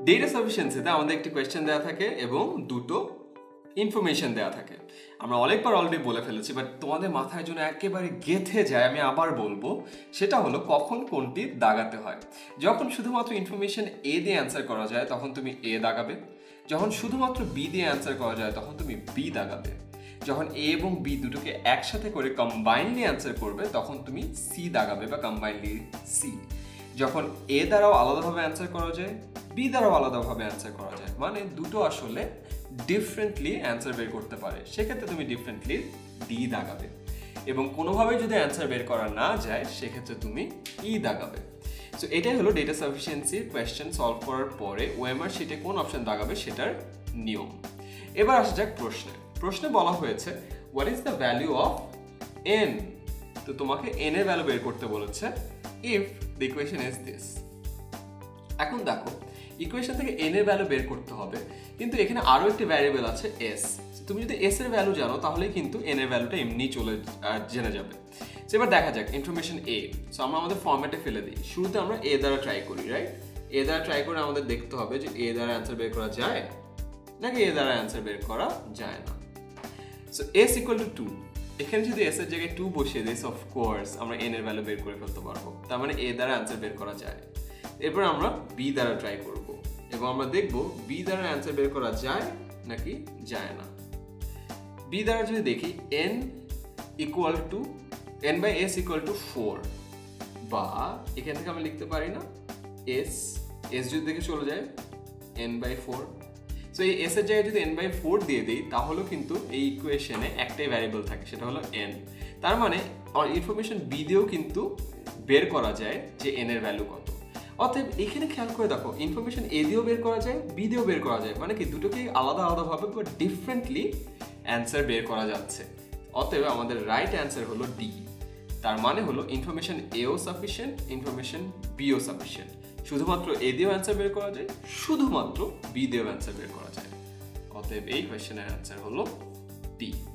Data সাফিসিয়েন্সিতে আমাদের একটি question দেওয়া থাকে এবং দুটো ইনফরমেশন দেওয়া থাকে। আমরা অনেকবার অলরেডি বলে ফেলেছি, বাট তোমাদের মাথায় জন্য একেবারে গেঁথে যায়, আমি আবার বলবো। সেটা হলো কখন কোনটি দাগাতে হয়। যখন শুধুমাত্র ইনফরমেশন এ দিয়ে অ্যান্সার করা যায় তখন তুমি এ দাগাবে। যখন শুধুমাত্র বি দিয়ে অ্যান্সার করা যায় তখন তুমি বি দাগাবে। যখন এ এবং বি দুটোকে একসাথে করে কম্বাইনলি অ্যান্সার করবে তখন তুমি সি দাগাবে বা কম্বাইনলি সি। যখন এ দ্বারাও আলাদাভাবে অ্যান্সার করা যায়, বি দ্বারাও আলাদাভাবে অ্যান্সার করা যায়, মানে দুটো আসলে ডিফারেন্টলি অ্যান্সার বের করতে পারে, সেক্ষেত্রে তুমি ডিফারেন্টলি ডি দাগাবে। এবং কোনোভাবে যদি অ্যান্সার বের করা না যায় সেক্ষেত্রে তুমি ই দাগাবে। সো এটাই হলো ডেটা সাফিসিয়েন্সির কোয়েশ্চেন সলভ করার পরে ওএমআর শিটে কোন অপশন দাগাবে সেটার নিয়ম। এবার আসা যাক প্রশ্নে। প্রশ্নে বলা হয়েছে what is the value of N. তো তোমাকে এন এর ভ্যালু বের করতে বলেছে if the equation is this. এখন দেখো, ইকুয়েশন থেকে এন এর ভ্যালু বের করতে হবে, কিন্তু এখানে আরো একটি ভ্যারিয়েবল আছে এস। তুমি যদি এস এর ভ্যালু জানো তাহলে কিন্তু এন এর ভ্যালুটা এমনি জেনে যাবে। এবার দেখা যাক ইনফরমেশন এ। সো আমরা আমাদের ফরম্যাটে ফেলে দিই। শুরুতে আমরা এ দ্বারা ট্রাই করি, রাইট? এ দ্বারা ট্রাই করে আমাদের দেখতে হবে যে এ দ্বারা অ্যান্সার বের করা যায় নাকি এ দ্বারা অ্যান্সার বের করা যায় না। So S equal to 2। এখানে যদি এস এর জায়গায় 2 বসিয়ে দিই, অফকোর্স আমরা এন এর ভ্যালু বের করে ফেলতে পারবো। তার মানে এ দ্বারা অ্যান্সার বের করা যায়। এরপর আমরা বি দ্বারা ট্রাই করব এবং আমরা দেখব বি দ্বারা অ্যান্সার বের করা যায় নাকি যায় না। বি দ্বারা যদি দেখি N equal to N by S equal to 4, বা এখান থেকে আমি লিখতে পারি না এস যদি দেখে চলে যায় এন বাই 4। সো এই এস এর জায়গায় যদি এন বাই 4 দিয়ে দিই তাহলেও কিন্তু এই ইকুয়েশনে একটাই ভ্যারিয়েবল থাকে, সেটা হলো এন। তার মানে ইনফরমেশন বি দিয়েও কিন্তু বের করা যায় যে এন এর ভ্যালু কত। অতএব এখানে খেয়াল করে দেখো, ইনফরমেশন এ দিয়েও বের করা যায়, বি দিয়েও বের করা যায়, মানে কি দুটোকে আলাদা আলাদাভাবে বা ডিফারেন্টলি অ্যান্সার বের করা যাচ্ছে। অতএব আমাদের রাইট অ্যান্সার হলো ডি। তার মানে হলো ইনফরমেশন এও সাফিসিয়েন্ট, ইনফরমেশন বিও সাফিসিয়েন্ট। শুধুমাত্র এ দিয়েও অ্যান্সার বের করা যায়, শুধুমাত্র বি দিয়েও অ্যান্সার বের করা যায়। অতএব এই কোয়েশ্চেনের অ্যান্সার হলো ডি।